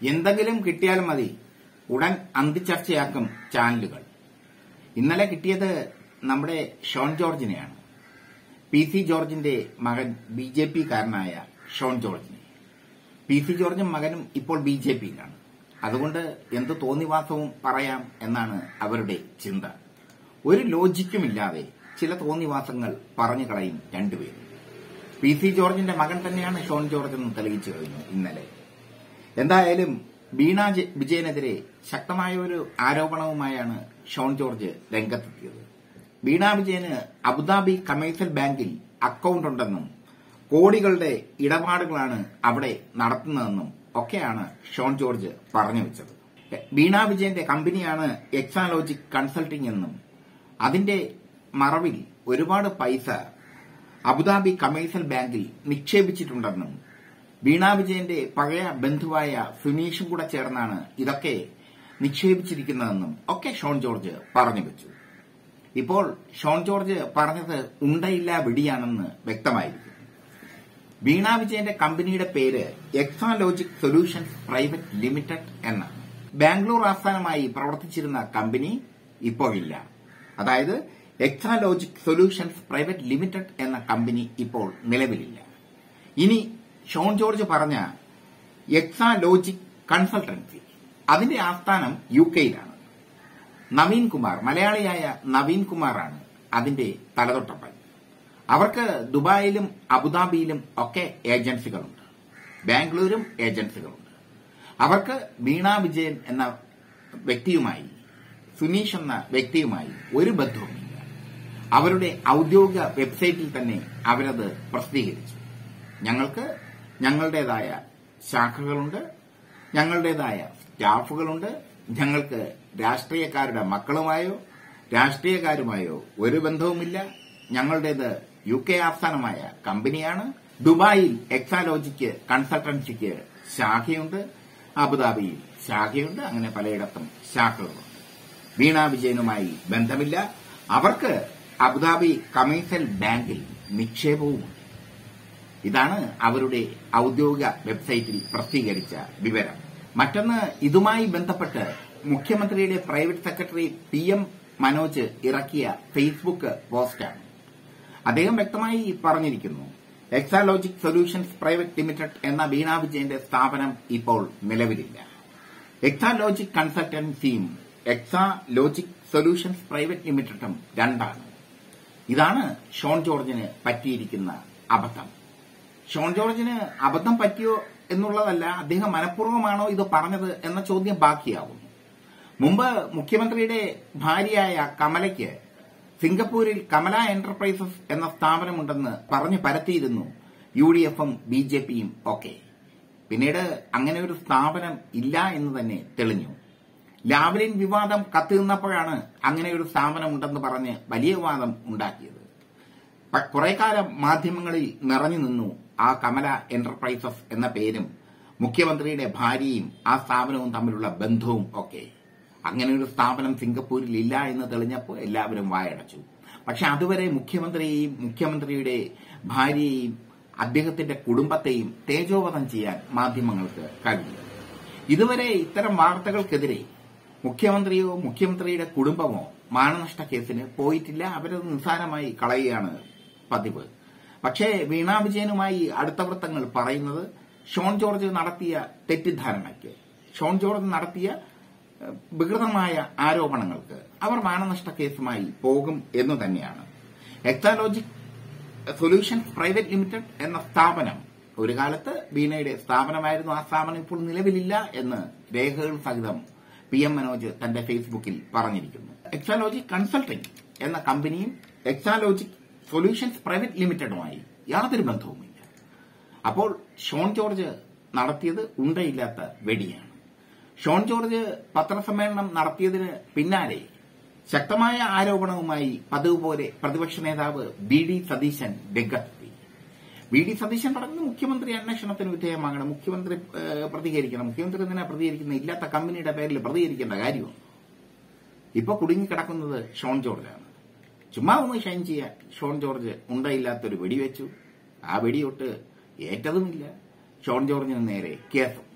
എന്തെങ്കിലും കിട്ടിയാലും മതി, ഉടൻ അന്തിച്ചർച്ചയാക്കും ചാനലുകൾ. ഇന്നലെ കിട്ടിയത് നമ്മുടെ ഷോൺ ജോർജിനെയാണ്. പി.സി. ജോർജിന്റെ മകൻ ബി.ജെ.പി.കാരനായ ഷോൺ ജോർജിനെ. പി.സി. ജോർജും മകനും ഇപ്പോൾ ബി.ജെ.പിയിലാണ്. അതുകൊണ്ട് എന്ത് തോന്നിവാസവും പറയാം എന്നാണ് അവരുടെ ചിന്ത. ഒരു ലോജിക്കുമില്ലാതെ ചില തോന്നിവാസങ്ങൾ പറഞ്ഞു കളയും രണ്ടുപേരും. പി.സി. ജോർജിന്റെ മകൻ തന്നെയാണ് ഷോൺ ജോർജ് എന്ന് തെളിയിച്ചു കഴിഞ്ഞു ഇന്നലെ. എന്തായാലും വീണ വിജയനെതിരെ ശക്തമായ ഒരു ആരോപണവുമായാണ് ഷോൺ ജോർജ് രംഗത്തെത്തിയത്. വീണ വിജയന് അബുദാബി കമേഴ്സ്യൽ ബാങ്കിൽ അക്കൌണ്ട് ഉണ്ടെന്നും കോടികളുടെ ഇടപാടുകളാണ് അവിടെ നടത്തുന്നതെന്നും ഒക്കെയാണ് ഷോൺ ജോർജ് പറഞ്ഞു വെച്ചത്. വീണ വിജയന്റെ കമ്പനിയാണ് എക്സാലോജിക് കൺസൾട്ടിംഗ് എന്നും അതിന്റെ മറവിൽ ഒരുപാട് പൈസ അബുദാബി കമേഴ്സ്യൽ ബാങ്കിൽ നിക്ഷേപിച്ചിട്ടുണ്ടെന്നും വീണ വിജയന്റെ പഴയ ബന്ധുവായ സുനീഷും കൂടെ ചേർന്നാണ് ഇതൊക്കെ നിക്ഷേപിച്ചിരിക്കുന്നതെന്നും ഒക്കെ ഷോൺ ജോർജ് പറഞ്ഞു വെച്ചു. ഇപ്പോൾ ഷോൺ ജോർജ് പറഞ്ഞത് ഉണ്ടയില്ല വെടിയാണെന്ന് വ്യക്തമായിരിക്കും. വീണ വിജയന്റെ കമ്പനിയുടെ പേര് എക്സാലോജിക് സൊല്യൂഷൻസ് പ്രൈവറ്റ് ലിമിറ്റഡ് എന്നാണ്. ബാംഗ്ലൂർ ആസ്ഥാനമായി പ്രവർത്തിച്ചിരുന്ന കമ്പനി ഇപ്പോഴില്ല. അതായത് എക്സാലോജിക് സൊല്യൂഷൻസ് പ്രൈവറ്റ് ലിമിറ്റഡ് എന്ന കമ്പനി ഇപ്പോൾ നിലവിലില്ല. ഇനി ഷോൺ ജോർജ് പറഞ്ഞ എക്സാലോജിക് കൺസൾട്ടൻസി, അതിന്റെ ആസ്ഥാനം യുകെയിലാണ്. നവീൻ കുമാർ, മലയാളിയായ നവീൻ കുമാറാണ് അതിന്റെ തലതൊട്ടപ്പൻ. അവർക്ക് ദുബായിലും അബുദാബിയിലും ഒക്കെ ഏജൻസികളുണ്ട്, ബാംഗ്ലൂരും ഏജൻസികളുണ്ട്. അവർക്ക് വീണ വിജയൻ എന്ന വ്യക്തിയുമായി, സുനീഷ് എന്ന വ്യക്തിയുമായി ഒരു ബന്ധവുമില്ല. അവരുടെ ഔദ്യോഗിക വെബ്സൈറ്റിൽ തന്നെ അവരത് പ്രസിദ്ധീകരിച്ചു. ഞങ്ങൾക്ക് ഞങ്ങളുടേതായ ശാഖകളുണ്ട്, ഞങ്ങളുടേതായ സ്റ്റാഫുകളുണ്ട്, ഞങ്ങൾക്ക് രാഷ്ട്രീയക്കാരുടെ മക്കളുമായോ രാഷ്ട്രീയക്കാരുമായോ ഒരു ബന്ധവുമില്ല. ഞങ്ങളുടേത് യുകെ ആസ്ഥാനമായ കമ്പനിയാണ്. ദുബായിൽ എക്സാലോജിക്ക് കൺസൾട്ടൻസിക്ക് ശാഖയുണ്ട്, അബുദാബിയിൽ ശാഖയുണ്ട്, അങ്ങനെ പലയിടത്തും ശാഖകളുണ്ട്. വീണ വിജയനുമായി ബന്ധമില്ല. അവർക്ക് അബുദാബി കമേഴ്സ്യൽ ബാങ്കിൽ നിക്ഷേപവുമുണ്ട്. ഇതാണ് അവരുടെ ഔദ്യോഗിക വെബ്സൈറ്റിൽ പ്രസിദ്ധീകരിച്ച വിവരം. മറ്റൊന്ന്, ഇതുമായി ബന്ധപ്പെട്ട് മുഖ്യമന്ത്രിയുടെ പ്രൈവറ്റ് സെക്രട്ടറി PM മനോജ് ഇറക്കിയ ഫേസ്ബുക്ക് പോസ്റ്റാണ്. അദ്ദേഹം വ്യക്തമായി പറഞ്ഞിരിക്കുന്നു, എക്സാലോജിക് സൊല്യൂഷൻസ് പ്രൈവറ്റ് ലിമിറ്റഡ് എന്ന വീണ വിജയന്റെ സ്ഥാപനം ഇപ്പോൾ നിലവിലില്ല. എക്സാലോജിക് കൺസൾട്ടൻസിയും എക്സാലോജിക് സൊല്യൂഷൻസ് പ്രൈവറ്റ് ലിമിറ്റഡും രണ്ടാണ്. ഇതാണ് ഷോൺ ജോർജിന് പറ്റിയിരിക്കുന്ന അബദ്ധം. ഷോൺ ജോർജിന് അബദ്ധം പറ്റിയോ എന്നുള്ളതല്ല, അദ്ദേഹം മനഃപൂർവ്വമാണോ ഇത് പറഞ്ഞത് എന്ന ചോദ്യം ബാക്കിയാവുന്നു. മുമ്പ് മുഖ്യമന്ത്രിയുടെ ഭാര്യയായ കമലയ്ക്ക് സിംഗപ്പൂരിൽ കമല എന്റർപ്രൈസസ് എന്ന സ്ഥാപനമുണ്ടെന്ന് പറഞ്ഞു പരത്തിയിരുന്നു UDFും BJPയും ഒക്കെ. പിന്നീട് അങ്ങനെ ഒരു സ്ഥാപനം ഇല്ല എന്ന് തന്നെ തെളിഞ്ഞു. ലാവ്ലിൻ വിവാദം കത്തിനിന്നപ്പോഴാണ് അങ്ങനെ ഒരു സ്ഥാപനമുണ്ടെന്ന് പറഞ്ഞ് വലിയ വിവാദം ഉണ്ടാക്കിയത്. കുറെ കാലം മാധ്യമങ്ങളിൽ നിറഞ്ഞു നിന്നു ആ കമല എന്റർപ്രൈസസ് എന്ന പേരും മുഖ്യമന്ത്രിയുടെ ഭാര്യയും ആ സ്ഥാപനവും തമ്മിലുള്ള ബന്ധവും ഒക്കെ. അങ്ങനെ ഒരു സ്ഥാപനം സിംഗപ്പൂരിൽ ഇല്ല എന്ന് തെളിഞ്ഞപ്പോൾ എല്ലാവരും വായടച്ചു. പക്ഷെ അതുവരെ മുഖ്യമന്ത്രിയെയും മുഖ്യമന്ത്രിയുടെ ഭാര്യയെയും അദ്ദേഹത്തിന്റെ കുടുംബത്തെയും തേജോവധം ചെയ്യാൻ മാധ്യമങ്ങൾക്ക് കഴിഞ്ഞു. ഇതുവരെ ഇത്തരം വാർത്തകൾക്കെതിരെ മുഖ്യമന്ത്രിയോ മുഖ്യമന്ത്രിയുടെ കുടുംബമോ മാനനഷ്ട കേസിന് പോയിട്ടില്ല. അവരത് നിസ്സാരമായി കളയുകയാണ് പതിവ്. പക്ഷേ വീണ വിജയനുമായി അടുത്ത വൃത്തങ്ങൾ പറയുന്നത് ഷോൺ ജോർജ് നടത്തിയ തെറ്റിദ്ധാരണയ്ക്ക്, ഷോൺ ജോർജ് നടത്തിയ വികൃതമായ ആരോപണങ്ങൾക്ക് അവർ മാനനഷ്ട കേസുമായി പോകും എന്ന് തന്നെയാണ്. എക്സാലോജിക് സൊല്യൂഷൻസ് പ്രൈവറ്റ് ലിമിറ്റഡ് എന്ന സ്ഥാപനം ഒരു കാലത്ത് വീണയുടെ സ്ഥാപനമായിരുന്നു. ആ സ്ഥാപനം ഇപ്പോൾ നിലവിലില്ല എന്ന് രേഖകൾ സഹിതം PM മനോജ് തന്റെ ഫേസ്ബുക്കിൽ പറഞ്ഞിരിക്കുന്നു. എക്സാലോജിക് കൺസൾട്ടിംഗ് എന്ന കമ്പനിയും എക്സാലോജിക് സൊല്യൂഷൻസ് പ്രൈവറ്റ് ലിമിറ്റഡുമായി യാതൊരു ബന്ധവുമില്ല. അപ്പോൾ ഷോൺ ജോർജ് നടത്തിയത് ഉണ്ടയില്ലാത്ത വെടിയാണ്. ഷോൺ ജോർജ് പത്രസമ്മേളനം നടത്തിയതിന് പിന്നാലെ ശക്തമായ ആരോപണവുമായി പതിവ് പോലെ പ്രതിപക്ഷ നേതാവ് VD സതീശൻ രംഗത്തെത്തി. VD സതീശൻ പറഞ്ഞത് മുഖ്യമന്ത്രി അന്വേഷണത്തിന് വിധേയമാകണം, മുഖ്യമന്ത്രി പ്രതികരിക്കണം. മുഖ്യമന്ത്രി എന്തിനാ പ്രതികരിക്കുന്നത്? ഇല്ലാത്ത കമ്പനിയുടെ പേരിൽ പ്രതികരിക്കേണ്ട കാര്യമാണ്. ഇപ്പൊ കുടുങ്ങിക്കിടക്കുന്നത് ഷോൺ ജോർജാണ്. ചുമ്മാ ഒന്ന് ഷൈൻ ചെയ്യാൻ ഷോൺ ജോർജ് ഉണ്ടയില്ലാത്തൊരു വെടിവെച്ചു. ആ വെടിയൊട്ട് ഏറ്റതുമില്ല. ഷോൺ ജോർജിന് നേരെ കേസും.